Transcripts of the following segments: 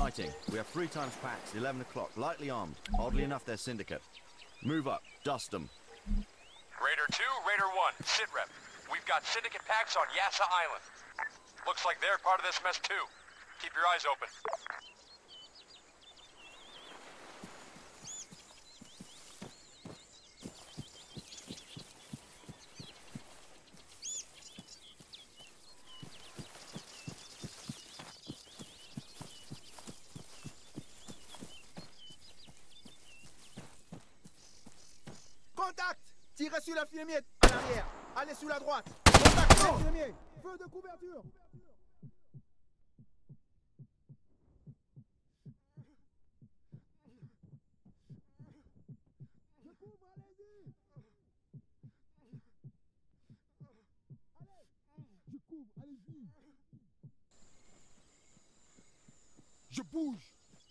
fighting. We have 3 times packs, 11 o'clock, lightly armed. Oddly enough, they're syndicate. Move up, dust them. Raider 2, Raider 1, sit rep. We've got syndicate packs on Yassa Island. Looks like they're part of this mess too. Keep your eyes open. Contact! Tirez sur la filmier à l'arrière. Allez sur la droite. Contact, filmier. Feu de couverture. Je couvre, allez-y. Allez, je couvre, allez-y. Je bouge.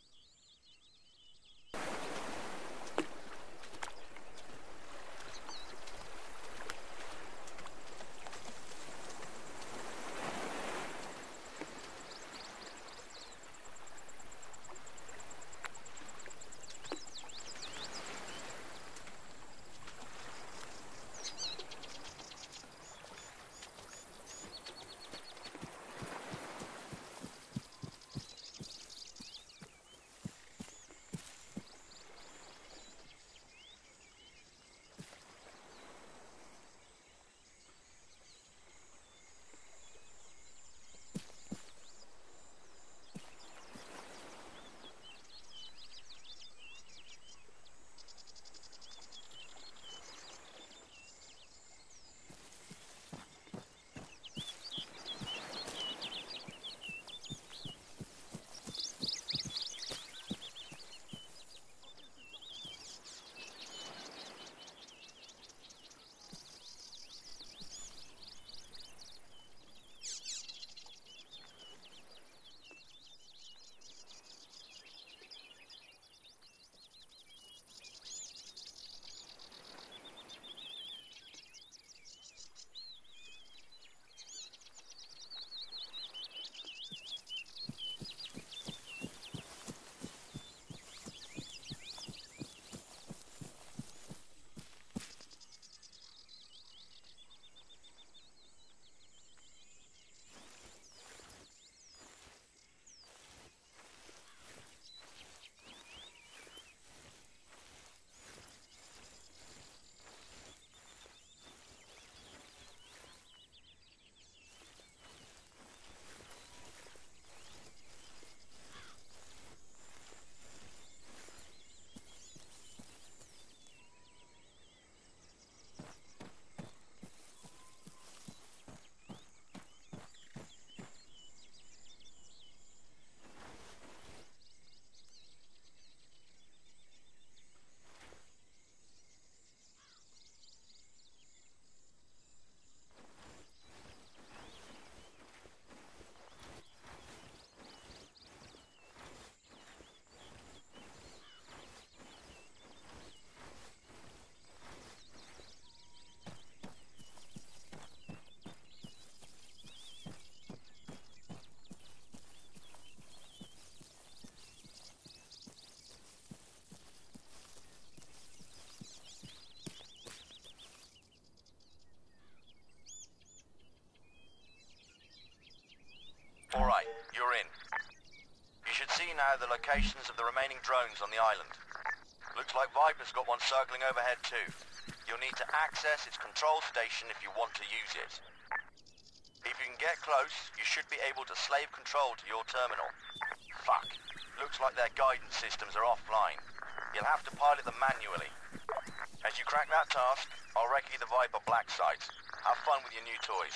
Alright, you're in. You should see now the locations of the remaining drones on the island. Looks like Viper's got one circling overhead too. You'll need to access its control station if you want to use it. If you can get close, you should be able to slave control to your terminal. Fuck. Looks like their guidance systems are offline. You'll have to pilot them manually. As you crack that task, I'll recce the Viper black site. Have fun with your new toys.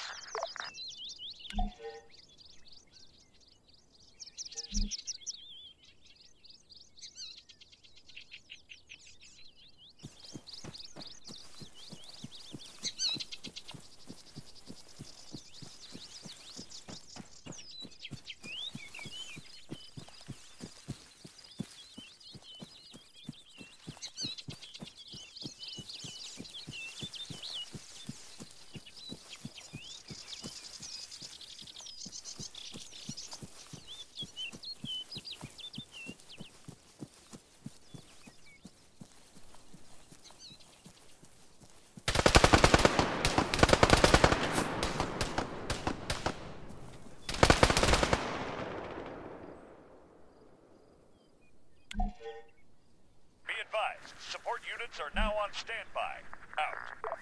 on standby. Out.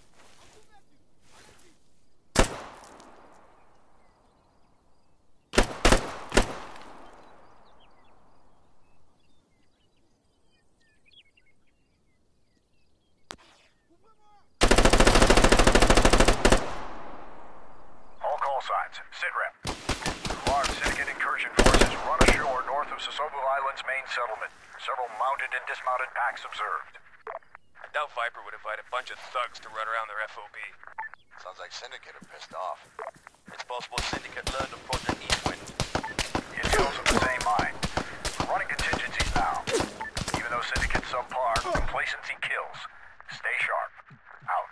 All call signs. Sitrep. Large syndicate incursion forces run ashore north of Sasebo Island's main settlement. Several mounted and dismounted packs observed. I doubt Viper would invite a bunch of thugs to run around their FOB. Sounds like Syndicate are pissed off. It's possible Syndicate learned of Project Eastwind. Intel's of the same mind. We're running contingencies now. Even though Syndicate's subpar, complacency kills. Stay sharp. Out.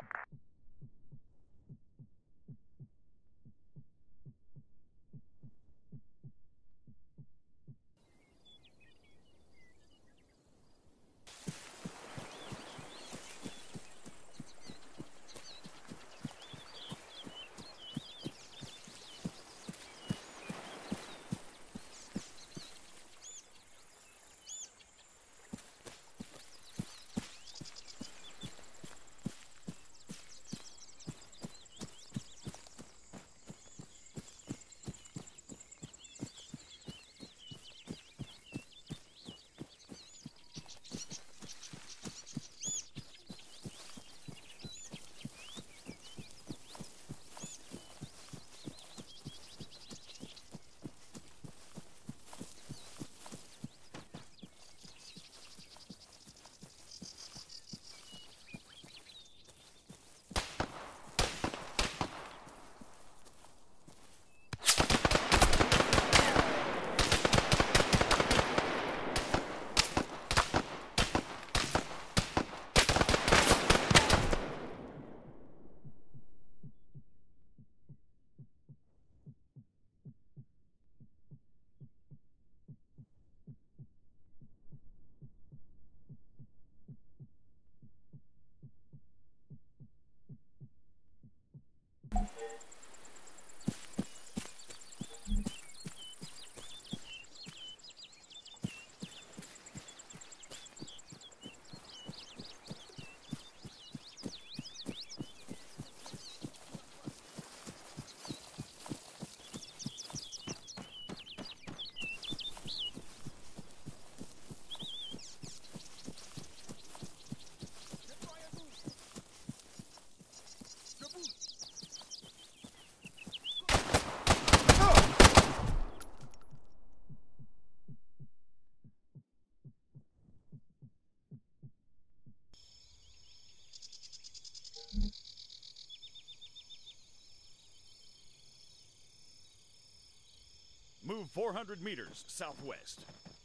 Move 400 meters southwest.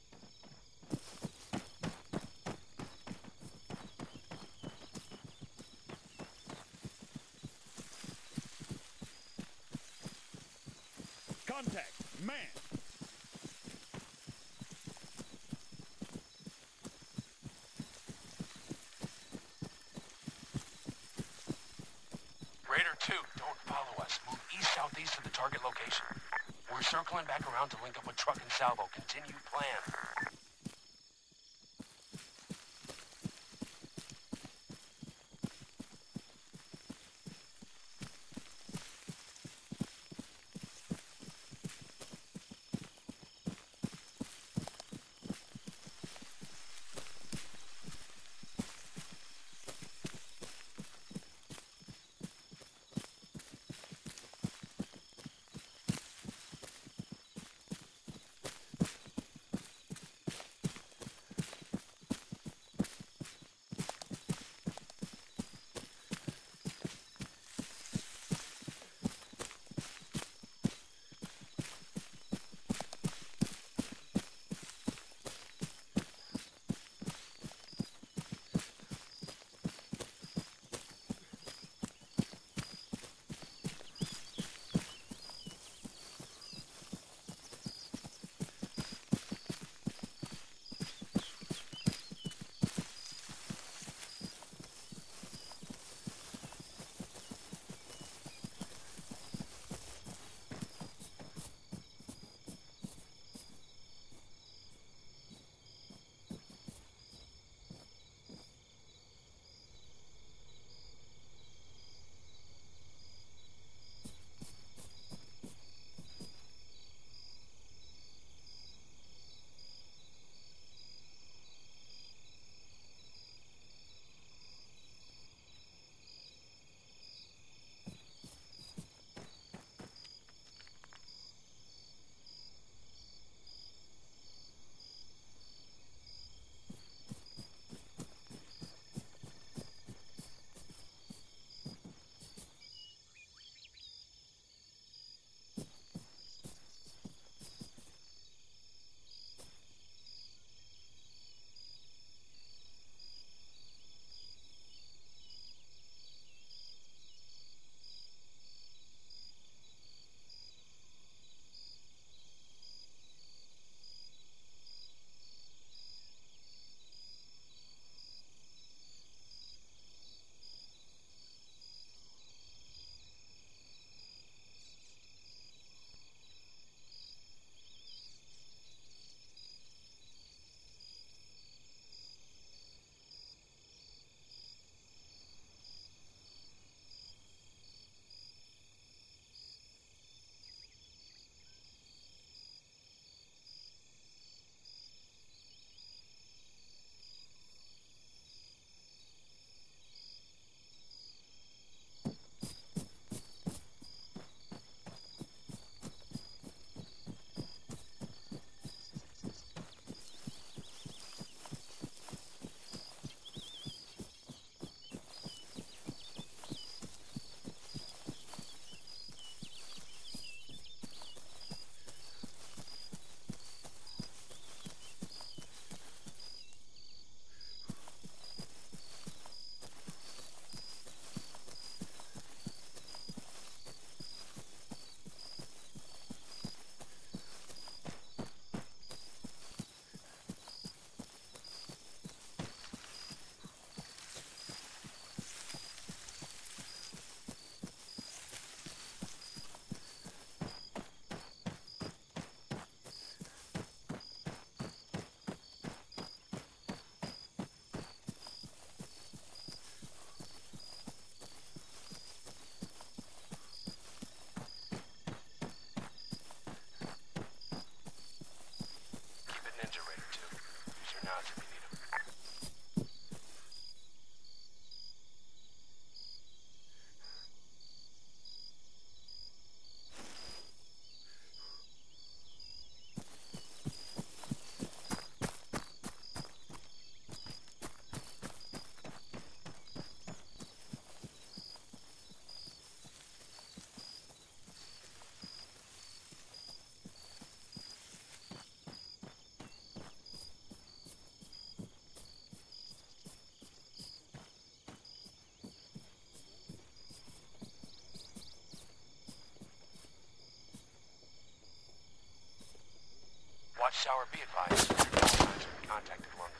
Contact, man. Raider 2, don't follow us. Move east-southeast to the target location. We're circling back around to link up with Truck and Salvo. Continue plan. Sour, be advised. Your call signs have been contacted London.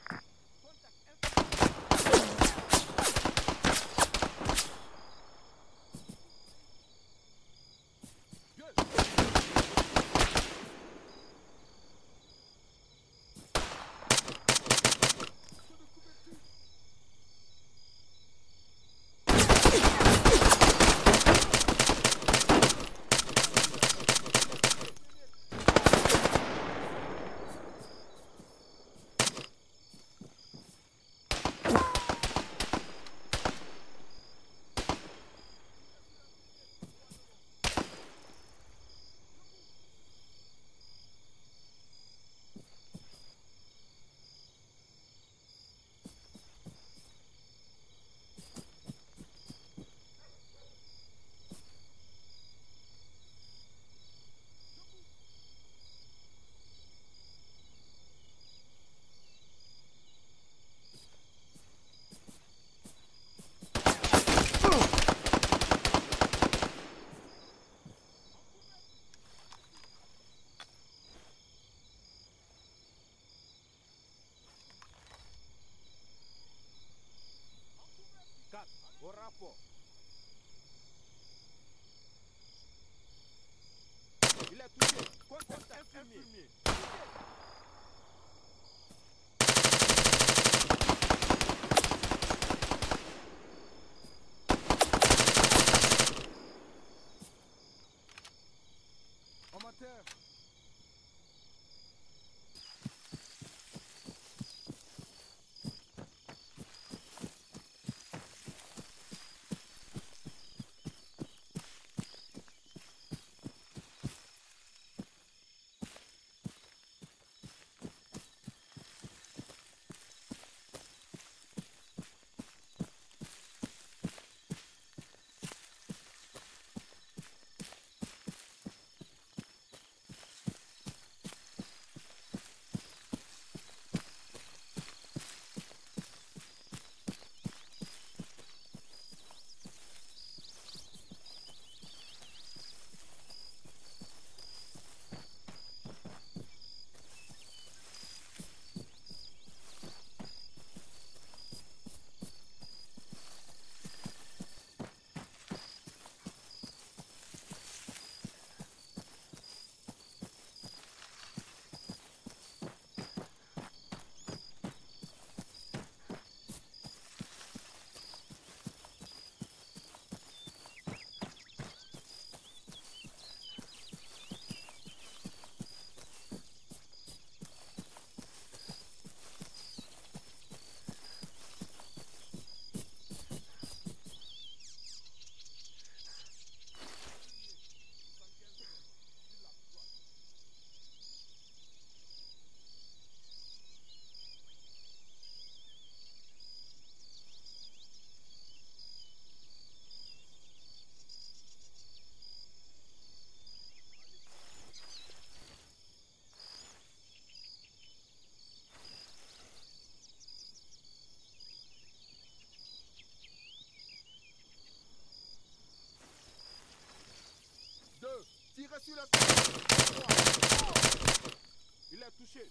Au rapport. Il a touché. Contact infirmier. Amateur. Tirez sur la fille. Il est touché.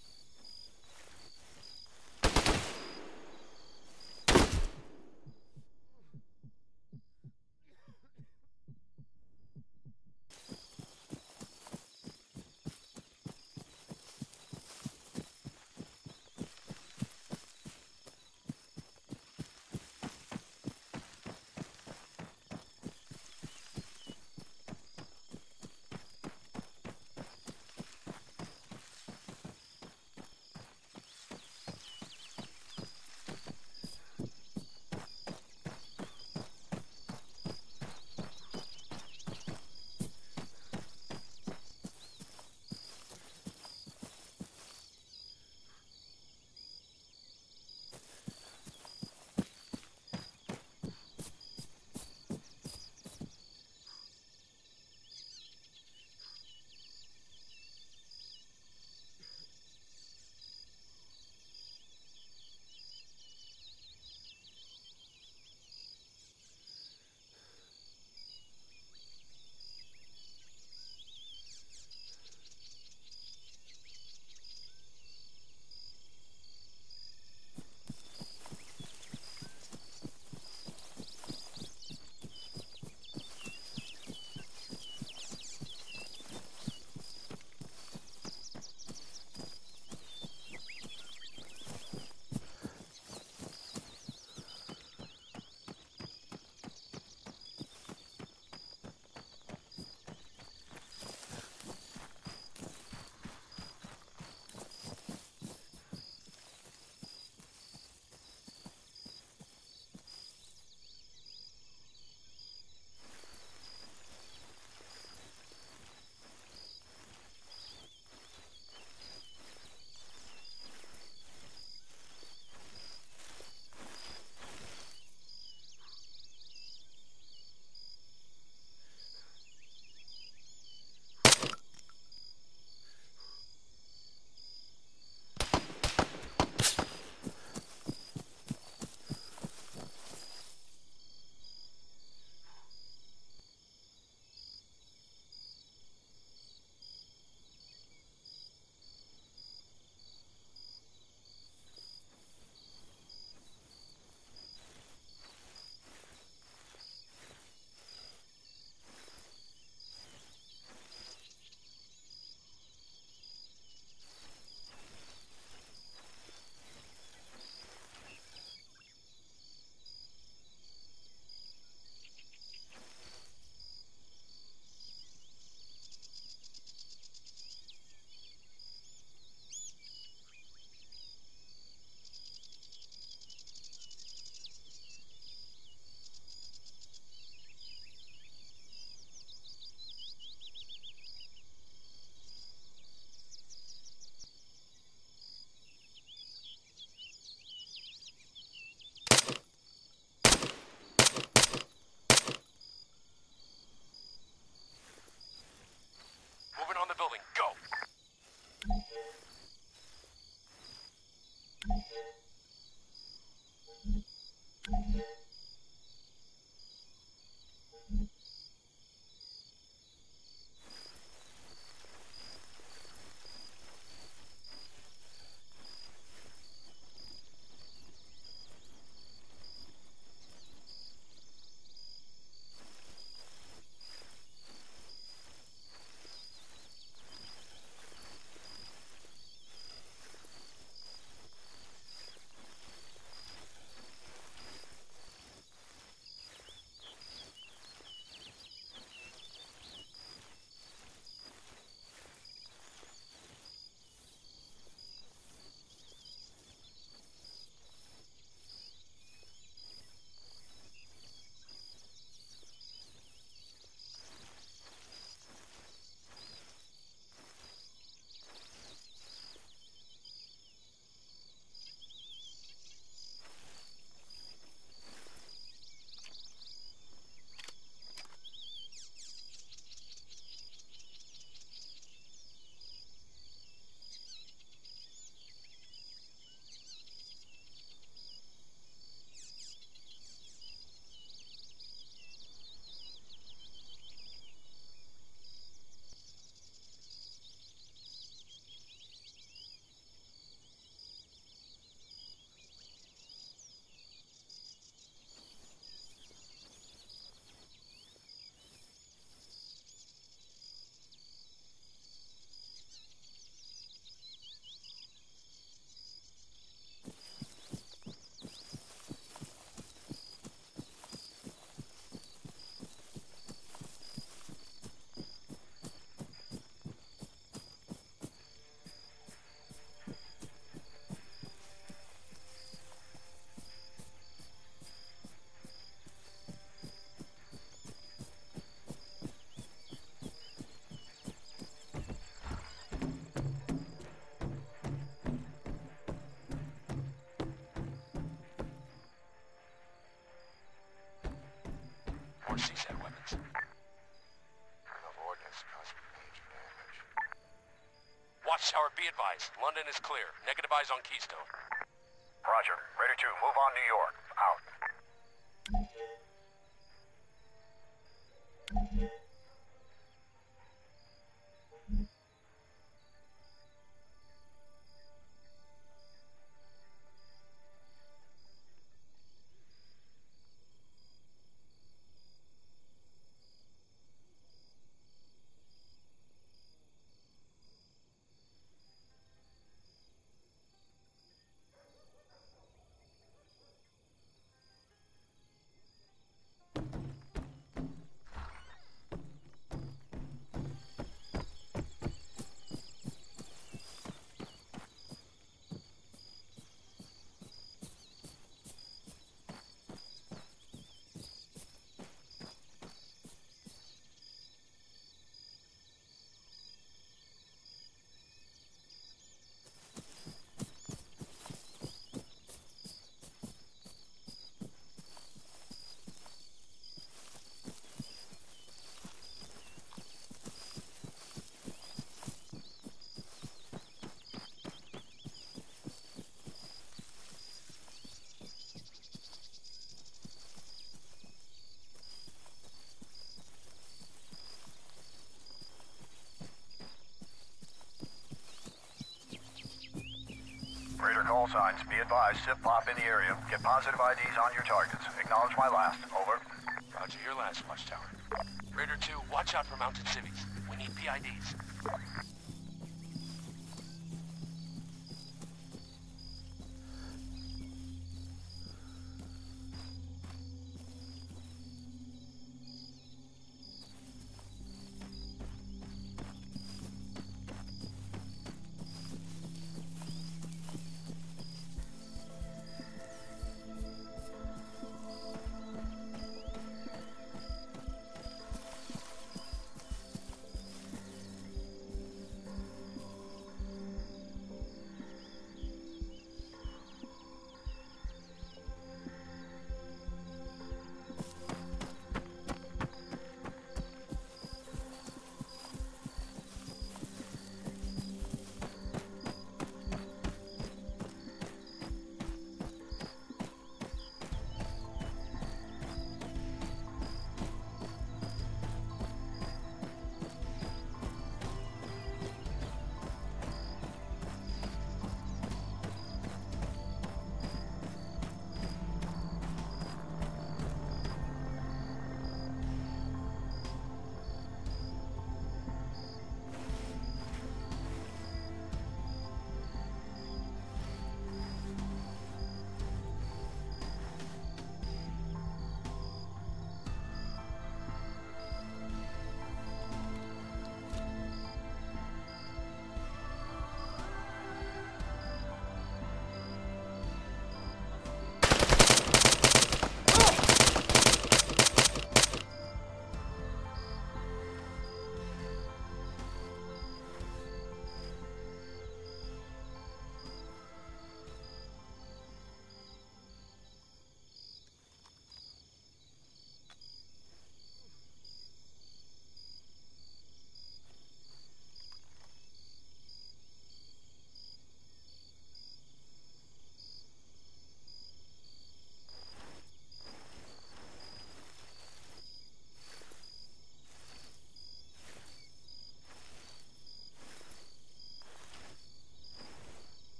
building. Go! More CSAT weapons. Enough ordnance cause major damage. Watchtower, be advised. London is clear. Negative eyes on Keystone. Roger. Raider 2, move on New York. Out. Raider call signs. Be advised, SIP pop in the area. Get positive IDs on your targets. Acknowledge my last. Over. Roger your last, Watchtower. Raider 2, watch out for mounted civvies. We need PIDs.